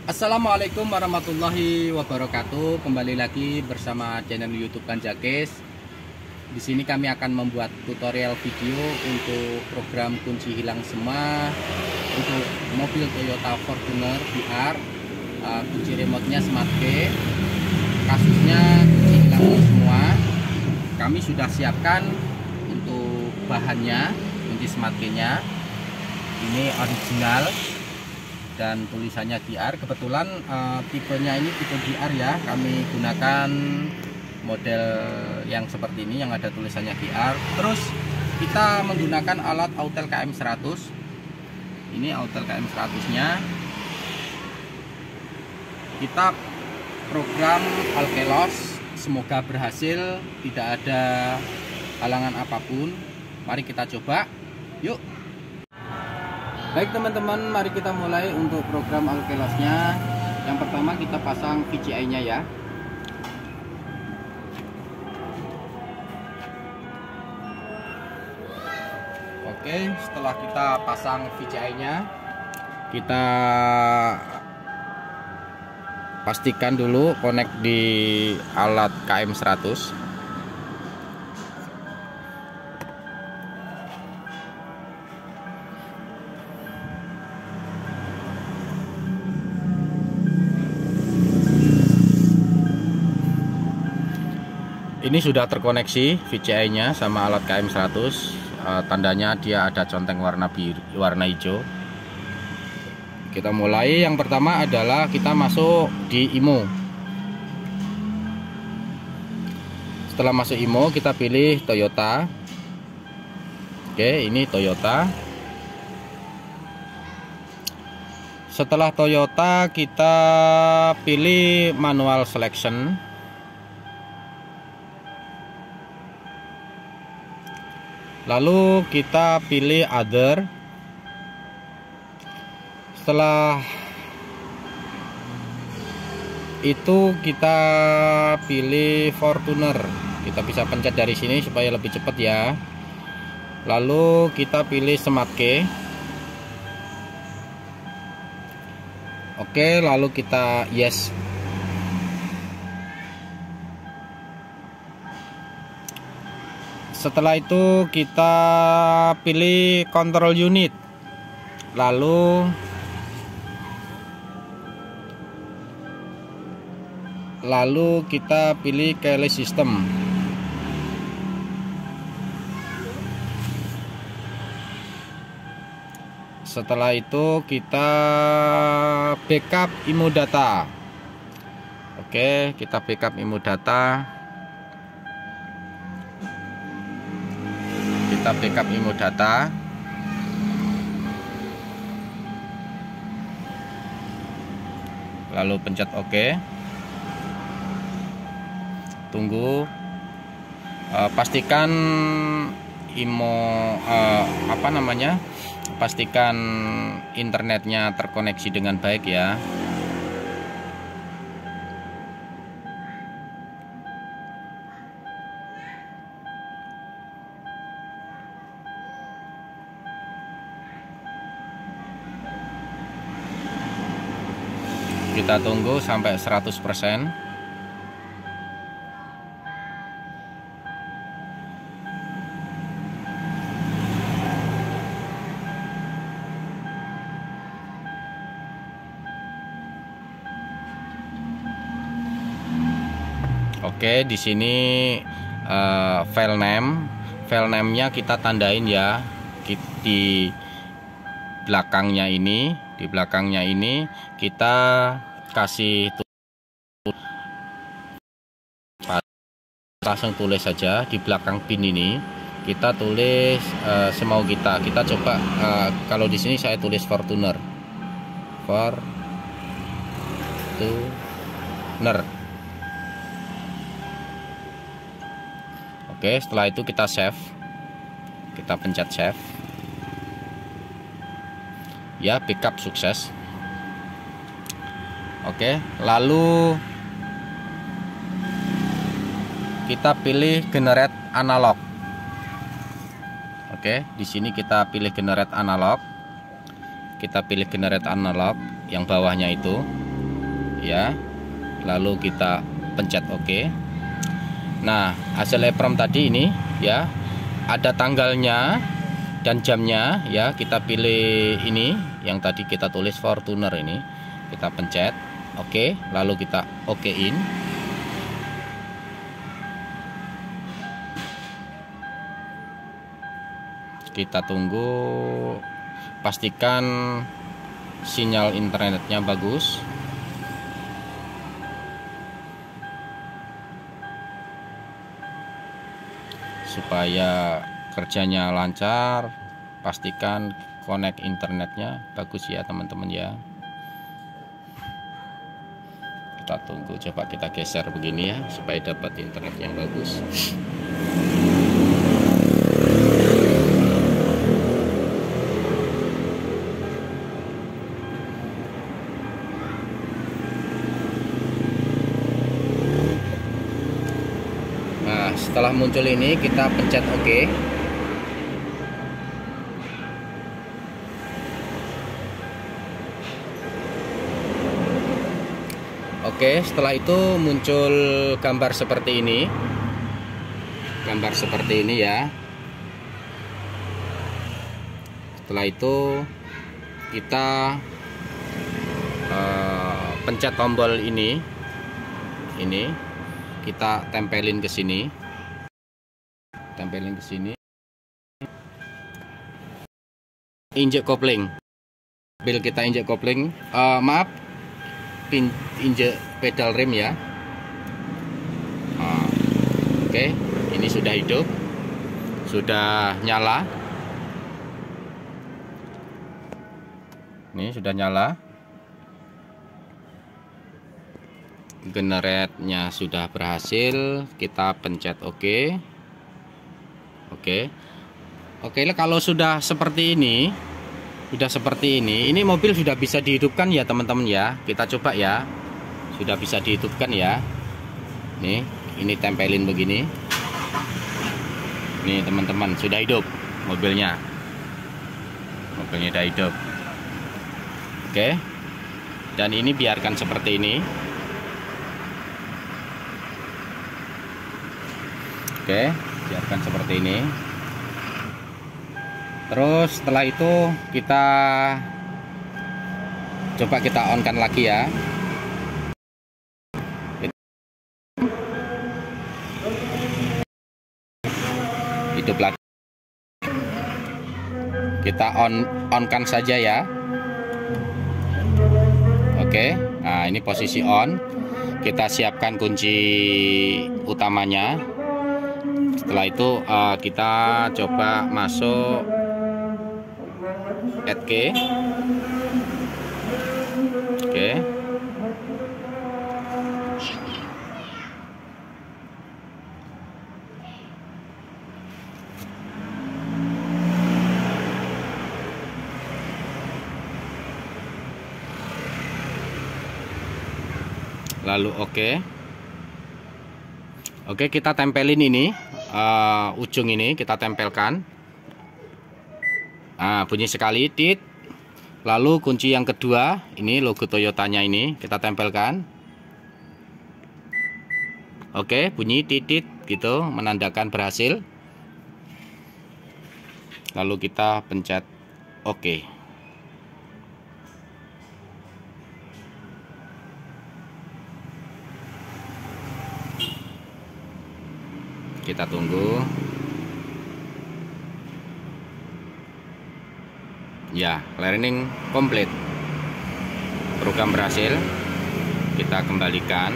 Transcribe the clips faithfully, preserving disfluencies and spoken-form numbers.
Assalamualaikum warahmatullahi wabarakatuh. Kembali lagi bersama channel YouTube Kanjakes. Di sini kami akan membuat tutorial video untuk program kunci hilang semua untuk mobil Toyota Fortuner V R. Uh, kunci remote-nya Smart Key. Kasusnya kunci hilang semua. Kami sudah siapkan untuk bahannya, kunci Smart Key-nya. Ini original dan tulisannya D R. Kebetulan uh, tipenya ini tipe D R ya. Kami gunakan model yang seperti ini yang ada tulisannya D R. Terus kita menggunakan alat Autel K M seratus. Ini Autel K M seratus nya. Kita program Alkelos. Semoga berhasil, tidak ada halangan apapun. Mari kita coba. Yuk. Baik teman-teman, mari kita mulai untuk program Alkelosnya. Yang pertama kita pasang V G A-nya ya. Oke, setelah kita pasang V G A-nya, kita pastikan dulu connect di alat K M seratus. Ini sudah terkoneksi V G A-nya sama alat K M seratus. E, tandanya dia ada conteng warna biru, warna hijau. Kita mulai. Yang pertama adalah kita masuk di I M O. Setelah masuk I M O, kita pilih Toyota. Oke, ini Toyota. Setelah Toyota, kita pilih manual selection. Lalu kita pilih other. Setelah itu kita pilih Fortuner. Kita bisa pencet dari sini supaya lebih cepat ya. Lalu kita pilih Smart Key. Oke, lalu kita yes. Setelah itu kita pilih control unit. Lalu Lalu kita pilih keyless system. Setelah itu kita backup I M O data. Oke, kita backup I M O data. Kita backup I M O data. Lalu pencet OK. Tunggu. Uh, pastikan I M O uh, apa namanya? Pastikan internetnya terkoneksi dengan baik ya. Kita tunggu sampai seratus persen. Oke, di sini uh, file name, file name-nya kita tandain ya. Di belakangnya ini, di belakangnya ini kita kasih langsung tulis saja di belakang pin ini. Kita tulis uh, semau kita. Kita coba uh, kalau di sini saya tulis Fortuner. Fortuner. Oke, setelah itu kita save. Kita pencet save. Ya, backup sukses. Oke, lalu kita pilih generate analog. Oke, di sini kita pilih generate analog. Kita pilih generate analog yang bawahnya itu. ya, lalu kita pencet oke. Nah, hasil EEPROM tadi ini ya, ada tanggalnya dan jamnya ya. Kita pilih ini yang tadi kita tulis Fortuner ini, kita pencet oke, lalu kita okein. Kita tunggu, pastikan sinyal internetnya bagus. Supaya kerjanya lancar, pastikan connect internetnya bagus ya teman-teman ya. Kita tunggu, coba kita geser begini ya, supaya dapat internet yang bagus. Nah, setelah muncul ini kita pencet oke. Oke, setelah itu muncul gambar seperti ini. Gambar seperti ini ya. Setelah itu kita uh, pencet tombol ini. Ini kita tempelin ke sini. Tempelin ke sini. Injek kopling. Bil kita injek kopling. Uh, maaf. Pin, injek pedal rem ya. Nah, oke, ini sudah hidup, sudah nyala. Ini sudah nyala. Generate-nya sudah berhasil. Kita pencet oke. Oke. Oke, kalau sudah seperti ini, sudah seperti ini, ini mobil sudah bisa dihidupkan ya teman-teman ya. Kita coba ya. Sudah bisa dihidupkan ya. Nih, ini tempelin begini. Nih teman-teman, sudah hidup mobilnya. Mobilnya sudah hidup. Oke. Dan ini biarkan seperti ini. Oke, biarkan seperti ini. Terus setelah itu kita coba kita on kan lagi ya. Hidup lagi. Kita on on kan saja ya. Oke. Nah, ini posisi on. Kita siapkan kunci utamanya. Setelah itu uh, kita coba masuk add key. Oke. Lalu oke. Oke, kita tempelin ini. Uh, ujung ini kita tempelkan. Nah, bunyi sekali tit. Lalu kunci yang kedua, ini logo Toyotanya ini kita tempelkan. Oke, bunyi titit gitu, menandakan berhasil. Lalu kita pencet oke. Kita tunggu. Ya, learning komplit. Program berhasil. Kita kembalikan.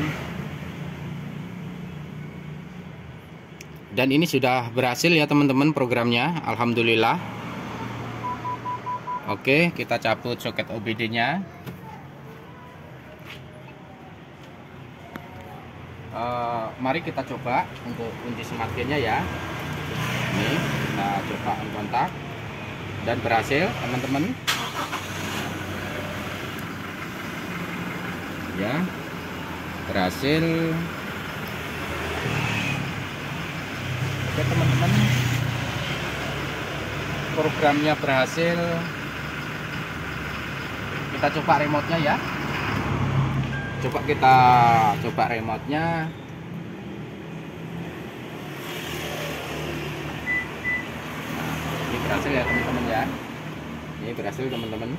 Dan ini sudah berhasil ya teman-teman programnya. Alhamdulillah. Oke, kita cabut soket O B D-nya. Uh, mari kita coba untuk kunci smart key-nya ya. Ini kita coba on kontak dan berhasil teman-teman. Ya, berhasil. Oke teman-teman, programnya berhasil. Kita coba remote-nya ya. Coba kita coba remote-nya. Nah, ini berhasil ya teman-teman ya. Ini berhasil teman-teman.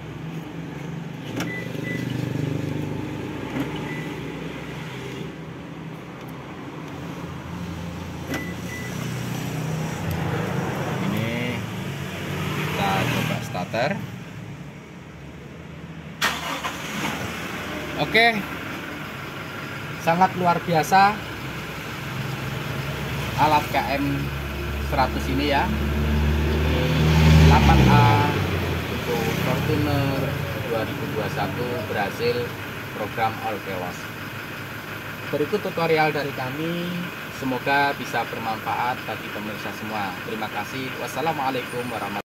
Ini kita coba starter. Oke, sangat luar biasa alat K M seratus ini ya. delapan A untuk Fortuner dua ribu dua puluh satu berhasil program all kewas. Berikut tutorial dari kami, semoga bisa bermanfaat bagi pemirsa semua. Terima kasih. Wassalamualaikum warahmatullahi wabarakatuh.